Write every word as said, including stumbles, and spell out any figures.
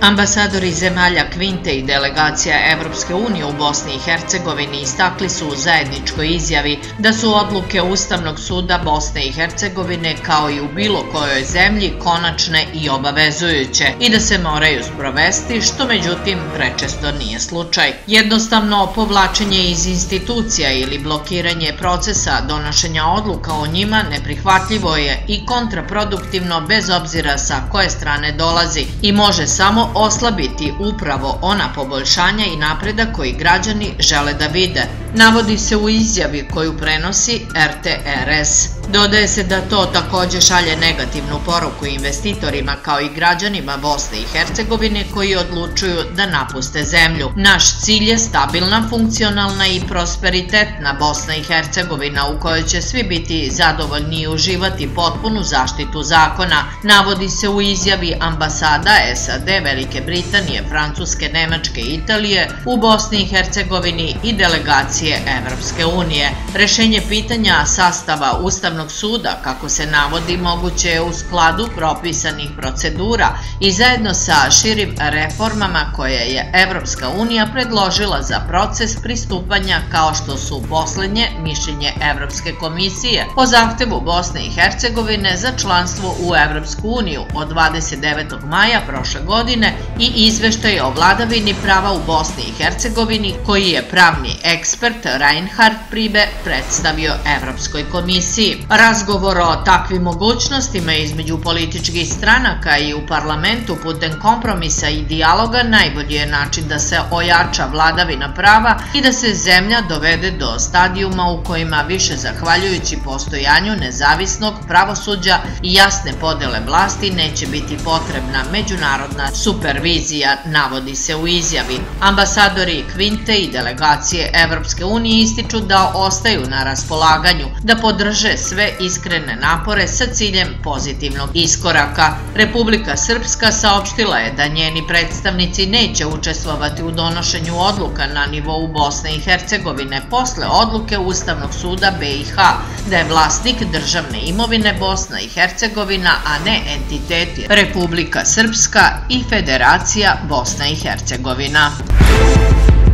Ambasadori zemalja Kvinte i delegacija Evropske unije u Bosni i Hercegovini istakli su u zajedničkoj izjavi da su odluke Ustavnog suda Bosne i Hercegovine kao i u bilo kojoj zemlji konačne i obavezujuće i da se moraju sprovesti, što međutim prečesto nije slučaj. Jednostavno povlačenje iz institucija ili blokiranje procesa donošenja odluka o njima neprihvatljivo je i kontraproduktivno bez obzira sa koje strane dolazi i može samo oslabiti upravo ona poboljšanja i napredak koji građani žele da vide, navodi se u izjavi koju prenosi er te er es. Dodaje se da to takođe šalje negativnu poruku investitorima kao i građanima Bosne i Hercegovine koji odlučuju da napuste zemlju. Naš cilj je stabilna, funkcionalna i prosperitetna Bosna i Hercegovina u kojoj će svi biti zadovoljni i uživati potpunu zaštitu zakona, navodi se u izjavi ambasada es a de, Velike Britanije, Francuske, Nemačke i Italije u Bosni i Hercegovini i delegacije Evropske unije. Rešenje pitanja sastava Ustavnog suda, kako se navodi, moguće je u skladu propisanih procedura i zajedno sa širim reformama koje je Evropska unija predložila za proces pristupanja, kao što su poslednje mišljenje Evropske komisije o zahtevu Bosne i Hercegovine za članstvo u Evropsku uniju od dvadeset devetog maja prošle godine i izveštaj o vladavini prava u Bosni i Hercegovini koji je pravni ekspert Reinhard Priebe predstavio Evropskoj komisiji. Razgovor o takvim mogućnostima između političkih stranaka i u parlamentu putem kompromisa i dijaloga najbolji je način da se ojača vladavina prava i da se zemlja dovede do stadijuma u kojima više zahvaljujući postojanju nezavisnog pravosuđa i jasne podele vlasti neće biti potrebna međunarodna supervizija, navodi se u izjavi. Ambasadori Kvinte i delegacije Evropske unije ističu da ostaju na raspolaganju, da podrže sve iskrene napore sa ciljem pozitivnog iskoraka. Republika Srpska saopštila je da njeni predstavnici neće učestvovati u donošenju odluka na nivou Bosne i Hercegovine posle odluke Ustavnog suda be i ha, da je vlasnik državne imovine Bosna i Hercegovina, a ne entiteti Republika Srpska i Federacija Bosna i Hercegovina.